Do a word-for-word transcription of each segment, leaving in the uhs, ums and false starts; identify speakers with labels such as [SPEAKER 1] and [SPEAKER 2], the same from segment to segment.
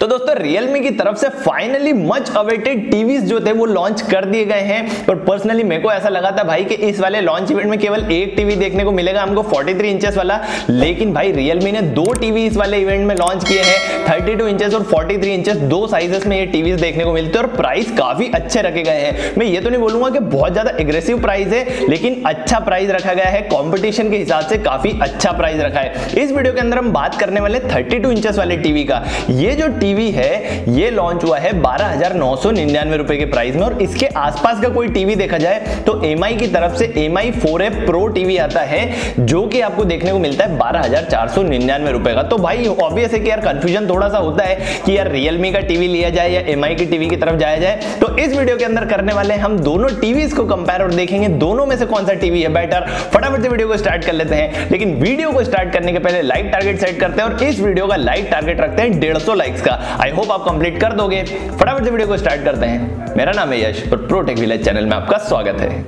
[SPEAKER 1] तो दोस्तों Realme की तरफ से फाइनली मच अवेटेड टीवीज जो थे वो लॉन्च कर दिए गए हैं। और पर्सनली मेरे को ऐसा लगा था भाई कि इस वाले लॉन्च इवेंट में केवल एक टीवी देखने को मिलेगा हमको तैंतालीस इंचेस वाला, लेकिन भाई Realme ने दो टीवी इस वाले इवेंट में लॉन्च किए हैं। बत्तीस इंचेस और तैंतालीस इंचेस दो साइजेस में ये टीवीज देखने को मिलते हैं और प्राइस काफी अच्छे रखे गए हैं। मैं ये तो नहीं बोलूंगा कि बहुत ज्यादा एग्रेसिव प्राइस है, लेकिन अच्छा प्राइस रखा गया है। कंपटीशन के हिसाब से काफी अच्छा प्राइस रखा है। इस वीडियो के अंदर हम बात करने वाले बत्तीस इंचेस वाले टीवी का। ये जो टीवी है ये लॉन्च हुआ है बारह हजार नौ सौ निन्यानवे रुपए के प्राइस में, और इसके आसपास का कोई टीवी देखा जाए तो एम आई की तरफ से M I four A pro TV आता है जो कि आपको देखने को मिलता है बारह हजार चार सौ निन्यानवे रुपए का। तो भाई ऑब्वियस है कि यार कंफ्यूजन थोड़ा सा होता है कि यार Realme का टीवी लिया जाए या एम आई की टीवी की तरफ जाया जाए। तो इस वीडियो के अंदर करने वाले हम दोनों टीवीज को कंपेयर और देखेंगे दोनों में से कौन सा टीवी है बेटर। फटाफट से वीडियो को स्टार्ट कर लेते हैं, लेकिन वीडियो को स्टार्ट करने के पहले लाइक टारगेट सेट करते हैं और इस वीडियो का लाइक टारगेट रखते हैं डेढ़ सौ लाइक्स का। आई होप आप कंप्लीट कर दोगे। फटाफट से वीडियो को स्टार्ट करते हैं। मेरा नाम है यश और प्रो टेक विलेज चैनल में आपका स्वागत है।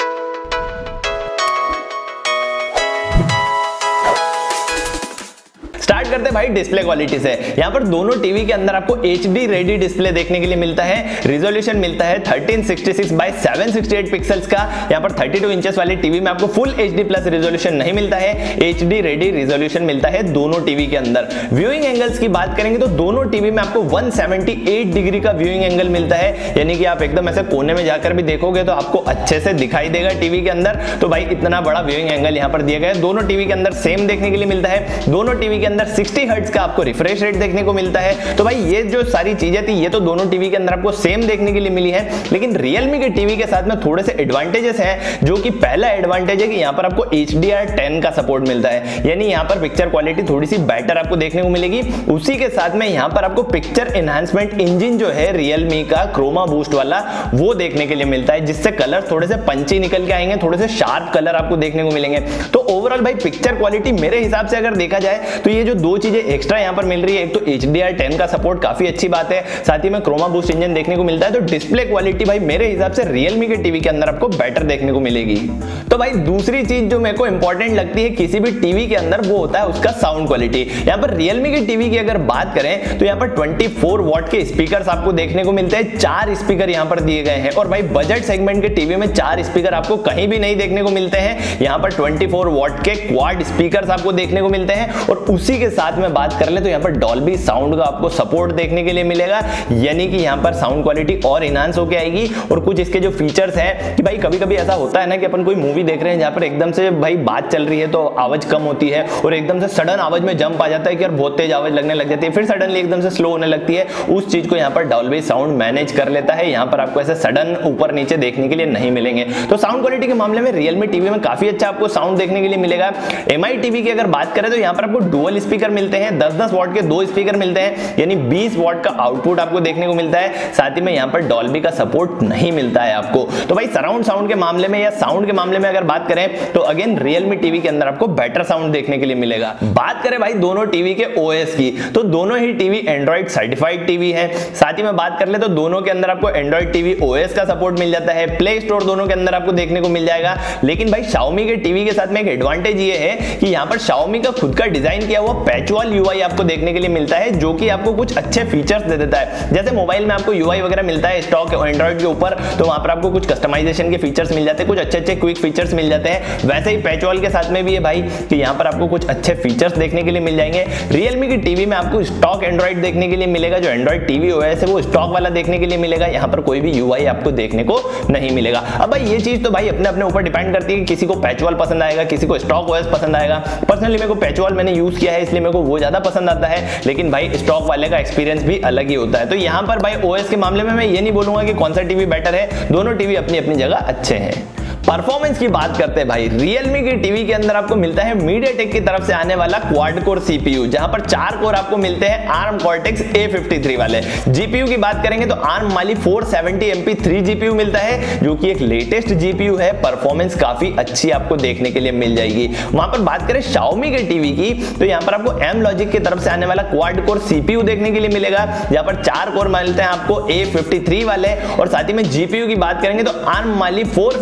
[SPEAKER 1] स्टार्ट करते हैं भाई डिस्प्ले क्वालिटी से। यहाँ पर दोनों टीवी के अंदर आपको एच डी रेडी डिस्प्ले देखने के लिए मिलता है। रिजोल्यूशन मिलता है thirteen sixty six by seven sixty eight pixels का। यहाँ पर बत्तीस इंचेस वाली टीवी में आपको full H D plus resolution नहीं मिलता है, एच डी रेडी रिजोल्यूशन मिलता है दोनों टीवी के अंदर। व्यूइंग एंगल्स की बात करेंगे तो दोनों टीवी में आपको एक सौ अठहत्तर डिग्री का व्यूइंग एंगल मिलता है, यानी कि आप एकदम ऐसे कोने में जाकर भी देखोगे तो आपको अच्छे से दिखाई देगा टीवी के अंदर। तो भाई इतना बड़ा व्यूइंग एंगल यहाँ पर दिया गया है। दोनों टीवी के अंदर सेम देखने के लिए मिलता है। दोनों टीवी के अंदर साठ हर्ट्ज का आपको रिफ्रेश रेट देखने को मिलता है। तो भाई ये जो सारी चीजें थी ये तो दोनों टीवी के अंदर आपको सेम देखने के लिए मिली है, लेकिन Realme के टीवी के साथ में थोड़े से एडवांटेजेस हैं। जो कि पहला एडवांटेज है कि यहाँ पर आपको एच डी आर टेन का सपोर्ट मिलता है, यानी यहाँ पर पिक्चर क्वालिटी थोड़ी सी बेटर आपको देखने को मिलेगी। उसी के साथ में यहाँ पर आपको पिक्चर एनहांसमेंट इंजन जो है Realme का क्रोमा बूस्ट वाला वो देखने के लिए मिलता है, जिससे कलर थोड़े से पंची निकल के आएंगे, थोड़े से शार्प कलर आपको देखने को मिलेंगे। तो ओवरऑल भाई पिक्चर क्वालिटी मेरे हिसाब से अगर देखा जाए तो ये जो दो चीजें एक्स्ट्रा यहाँ पर मिल रही है, एक तो एच डी आर टेन का सपोर्ट काफी अच्छी बात है, साथ ही में क्रोमा बूस्ट इंजन देखने को मिलता है। तो डिस्प्ले क्वालिटी भाई मेरे हिसाब से Realme के टीवी के अंदर आपको बेटर देखने को मिलेगी। तो भाई दूसरी चीज जो मेरे को इंपॉर्टेंट लगती है किसी भी टीवी के अंदर वो होता है उसका साउंड क्वालिटी। यहाँ पर Realme के टीवी की अगर बात करें तो यहाँ पर चौबीस वॉट के स्पीकर आपको देखने को मिलते हैं। चार स्पीकर यहाँ पर दिए गए हैं, और भाई बजट सेगमेंट के टीवी में चार स्पीकर आपको कहीं भी नहीं देखने को मिलते हैं। यहाँ पर चौबीस वॉट के क्वाड स्पीकर आपको देखने को मिलते हैं, और उसी के साथ में बात कर ले तो यहाँ पर डॉल्बी साउंड का आपको सपोर्ट देखने के लिए मिलेगा, यानी कि यहाँ पर साउंड क्वालिटी और इनहांस होके आएगी। और कुछ इसके जो फीचर्स हैं कि भाई कभी कभी ऐसा होता है ना कि अपन कोई मूवी देख रहे हैं जहाँ पर एकदम से भाई बात चल रही है तो आवाज कम होती है, और एकदम से सडन आवाज में जंप आ जाता है कि यार बहुत तेज आवाज लगने लग जाती है, फिर सडनली एकदम से स्लो होने लगती है। उस चीज को यहाँ पर डॉल्बी साउंड मैनेज कर लेता है। यहाँ पर आपको ऐसे सडन ऊपर नीचे देखने के लिए नहीं मिलेंगे। तो साउंड क्वालिटी के मामले में Realme टीवी में काफी अच्छा आपको साउंड देखने के लिए मिलेगा। एम आई टीवी की अगर बात करें तो यहाँ पर आपको डुअल स्पीकर मिलते हैं, दस दस वॉट के दो स्पीकर मिलते हैं, यानी बीस वॉट का आउटपुट आपको देखने को मिलता है। साथ ही में यहाँ पर डॉल्बी का सपोर्ट नहीं मिलता है आपको। तो भाई सराउंड साउंड के मामले में या साउंड के मामले में अगर बात करें तो अगेन Realme टीवी के अंदर आपको बेटर साउंड देखने के लिए मिलेगा। बात करें भाई दोनों टीवी के ओ एस की, तो दोनों ही टीवी एंड्रॉइड सर्टिफाइड टीवी है। साथ ही में बात कर ले तो दोनों के अंदर आपको एंड्रॉइड टीवी ओ एस का सपोर्ट मिल जाता है। प्ले स्टोर दोनों के अंदर आपको देखने को मिल जाएगा। लेकिन भाई Xiaomi के टीवी के साथ में एक एडवांटेज ये है कि यहाँ पर Xiaomi का खुद का डिजाइन किया हुआ पैचवॉल यूआई आपको देखने के लिए मिलता है, जो कि आपको कुछ अच्छे फीचर्स दे देता है। जैसे मोबाइल में आपको यूआई वगैरह मिलता है स्टॉक एंड्रॉइड के ऊपर, तो वहां पर आपको कुछ कस्टमाइजेशन के फीचर्स मिल जाते हैं, कुछ अच्छे अच्छे क्विक फीचर्स मिल जाते हैं। वैसे ही पैचवॉल के साथ में भी है भाई कि यहाँ पर आपको कुछ अच्छे फीचर्स देखने के लिए मिल जाएंगे। Realme की टीवी में आपको स्टॉक एंड्रॉइड देखने के लिए मिलेगा, जो एंड्रॉइड टीवी ओएस है वो स्टॉक वाला देखने के लिए मिलेगा। यहाँ पर कोई भी यूआई आपको देखने को नहीं मिलेगा। अब भाई ये चीज तो भाई अपने अपने ऊपर डिपेंड करती है कि किसी को पैचवॉल पसंद आएगा, किसी को स्टॉक ओएस पसंद आएगा। पर्सनली मेरे को पैचवॉल मैंने यूज किया है इसलिए मेरे को वो ज्यादा पसंद आता है, लेकिन भाई स्टॉक वाले का एक्सपीरियंस भी अलग ही होता है। तो यहाँ पर भाई ओएस के मामले में मैं ये नहीं बोलूंगा कि कौन सा टीवी बेटर है, दोनों टीवी अपनी अपनी जगह अच्छे हैं। परफॉर्मेंस की बात करते हैं भाई, Realme की टीवी के अंदर आपको मिलता है MediaTek की तरफ से आने वाला क्वाड कोर सीपीयू, जहां पर चार कोर आपको मिलते हैं ARM Cortex A fifty three वाले। जीपीयू की बात करेंगे तो ARM Mali four seventy M P three GPU मिलता है, जो कि एक लेटेस्ट जीपीयू है। परफॉर्मेंस काफी अच्छी आपको देखने के लिए मिल जाएगी। वहां पर बात करें Xiaomi के टीवी की, तो यहाँ पर आपको M-Logic की तरफ से आने वाला क्वाड कोर सीपीयू देखने के लिए मिलेगा, जहां पर चार कोर मिलते हैं आपको ए फिफ्टी थ्री वाले। और साथ ही में जीपीयू की बात करेंगे तो ARM Mali four fifty M P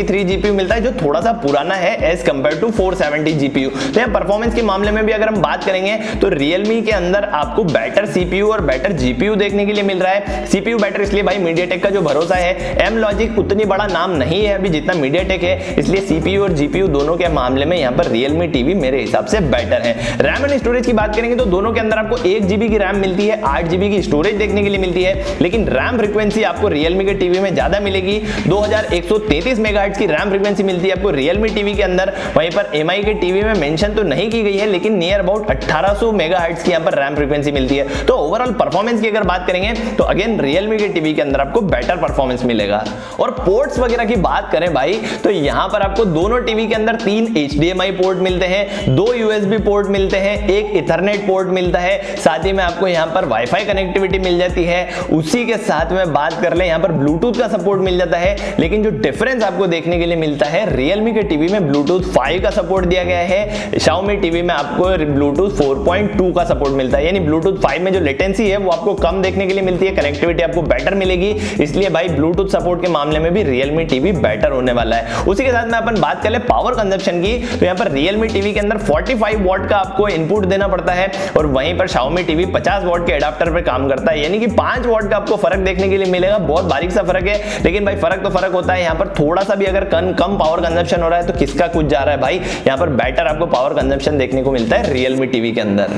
[SPEAKER 1] fifty three GPU मिलता है जो थोड़ा सा पुराना है as compare to four seventy GPU. तो यहाँ परफॉर्मेंस के मामले में भी अगर हम बात करेंगे तो Realme के अंदर आपको बेटर सीपीयू और बेटर जीपीयू देखने के लिए मिल रहा है। सीपीयू बेटर इसलिए भाई MediaTek का जो भरोसा है, एम लॉजिक उतनी बड़ा नाम नहीं है अभी जितना MediaTek है, इसलिए सीपीयू और जीपीयू दोनों के मामले में यहाँ पर Realme टीवी मेरे हिसाब से बेटर है। रैम एंड स्टोरेज की बात करेंगे तो दोनों के अंदर आपको एक जीबी की रैम मिलती है, आठ जीबी की स्टोरेज देखने के लिए मिलती है, लेकिन रैम फ्रीक्वेंसी आपको Realme के टीवी में ज्यादा मिलेगी। दो हज़ार एक सौ तैंतीस मेगाहर्ट्ज की रैम फ्रीक्वेंसी मिलती है आपको Realme टीवी के अंदर। वहीं पर एम आई के टीवी में मेंशन तो नहीं की गई है, लेकिन नियर अबाउट अठारह सौ मेगाहर्ट्ज की यहाँ पर रैम फ्रीक्वेंसी मिलती है। तो ओवरऑल परफॉर्मेंस की अगर बात करेंगे तो अगेन Realme के टीवी के अंदर आपको बेटर परफॉर्मेंस मिलेगा। और पोर्ट्स वगैरह की बात करें भाई तो यहाँ पर आपको दोनों टीवी के अंदर तीन H D M I port मिलते हैं, दो यू एस बी पोर्ट मिलते हैं, एक इथरनेट पोर्ट मिलता है, साथ ही में आपको यहाँ पर वाईफाई कनेक्टिविटी मिल जाती है। उसी के साथ में बात कर ले यहाँ पर ब्लूटूथ का सपोर्ट मिल जाता है, लेकिन जो डिफरेंस आपको देखने के लिए मिलता है Realme के टीवी में ब्लूटूथ फाइव का सपोर्ट दिया गया है, Xiaomi टीवी में आपको ब्लूटूथ फोर पॉइंट टू का सपोर्ट मिलता है। यानी ब्लूटूथ फाइव में जो लेटेंसी है वो आपको कम देखने के लिए मिलती है, कनेक्टिविटी आपको बेटर मिलेगी, इसलिए भाई ब्लूटूथ सपोर्ट के मामले में भी Realme टीवी बेटर होने वाला है। उसी के साथ में अपन बात कर ले पावर कंजप्शन की तो यहाँ पर Realme टीवी के अंदर पैंतालीस वॉट का आपको इनपुट देना पड़ता है और वहीं पर Xiaomi टीवी पचास वॉट के एडाप्टर पे काम करता है, यानी कि पांच वॉट का आपको फर्क देखने के लिए मिलेगा। बहुत बारीक सा फर्क है, लेकिन भाई फर्क तो फर्क होता है। यहाँ पर थोड़ा सा भी अगर कम कम पावर कंजप्शन हो रहा है तो किसका कुछ जा रहा है भाई, यहाँ पर बेटर आपको पावर कंजप्शन देखने को मिलता है Realme टीवी के अंदर।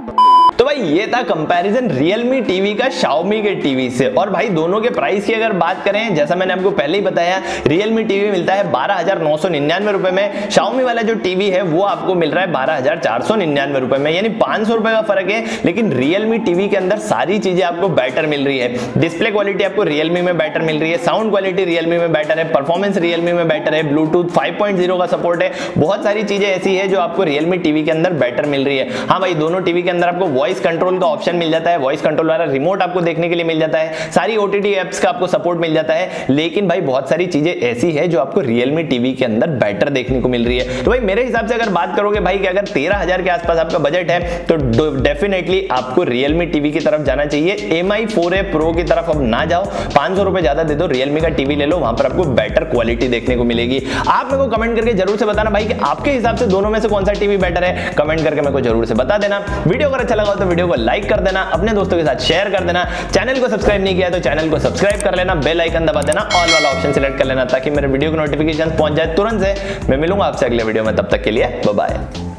[SPEAKER 1] तो भाई ये था कंपैरिजन Realme टीवी का Xiaomi के टीवी से। और भाई दोनों के प्राइस की अगर बात करें, जैसा मैंने आपको पहले ही बताया, Realme टीवी मिलता है बारह हजार नौ सौ निन्यानवे रुपए में, Xiaomi वाला जो टीवी है वो आपको मिल रहा है बारह हजार चार सौ निन्यानवे रुपए में, यानी पांच सौ रुपए का फर्क है। लेकिन Realme टीवी के अंदर सारी चीजें आपको बेटर मिल रही है। डिस्प्ले क्वालिटी आपको Realme में बेटर मिल रही है, साउंड क्वालिटी Realme में बेटर है, परफॉर्मेंस Realme में बेटर है, ब्लूटूथ फाइव पॉइंट ज़ीरो का सपोर्ट है, बहुत सारी चीजें ऐसी है जो आपको Realme टीवी के अंदर बेटर मिल रही है। हाँ भाई दोनों टीवी के अंदर आपको वॉइस कंट्रोल का ऑप्शन मिल जाता है, वॉइस कंट्रोल वाला रिमोट आपको देखने के लिए मिल जाता है, सारी ओटीटी एप्स का आपको सपोर्ट मिल जाता है, लेकिन भाई बहुत सारी चीजें ऐसी है जो आपको Realme टीवी के अंदर बेटर देखने को मिल रही है। तो भाई मेरे हिसाब से अगर बात करोगे भाई कि अगर तेरह हजार के आसपास आपका बजट है तो डेफिनेटली आपको Realme टीवी की तरफ जाना चाहिए, M I four A pro की तरफ अब ना जाओ, पांच सौ रुपए ज्यादा दे दो, Realme का टीवी ले लो, वहां पर आपको बेटर क्वालिटी देखने को मिलेगी। आप मेरे को कमेंट करके जरूर से बताना भाई कि आपके हिसाब से दोनों में से कौन सा टीवी बेटर है, कमेंट करके मेरे को जरूर से बता देना। वीडियो अगर अच्छा लगा तो वीडियो को लाइक कर देना, अपने दोस्तों के साथ शेयर कर देना, चैनल को सब्सक्राइब नहीं किया तो चैनल को सब्सक्राइब कर लेना, बेल आइकन दबा देना, ऑल वाला ऑप्शन सिलेक्ट कर लेना ताकि मेरे वीडियो की नोटिफिकेशन पहुंच जाए तुरंत से। मैं मिलूंगा आपसे अगले वीडियो में, तब तक के लिए बाय बाय।